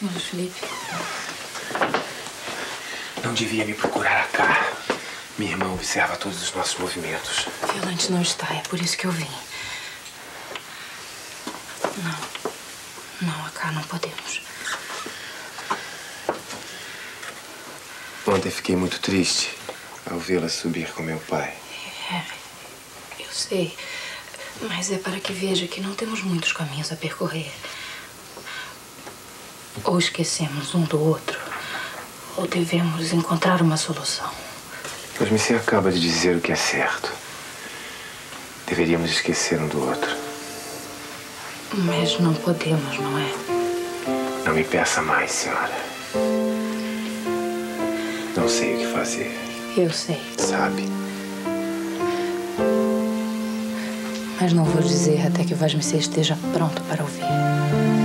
Sr. Felipe. Não devia me procurar cá. Minha irmã observa todos os nossos movimentos. Violante não está, é por isso que eu vim. Não, cá não podemos. Ontem fiquei muito triste ao vê-la subir com meu pai. Eu sei. Mas é para que veja que não temos muitos caminhos a percorrer. Ou esquecemos um do outro, ou devemos encontrar uma solução. Pois você acaba de dizer o que é certo. Deveríamos esquecer um do outro. Mas não podemos, não é? Não me peça mais, senhora. Não sei o que fazer. Eu sei. Sabe? Mas não vou dizer até que o Vasmecê esteja pronto para ouvir.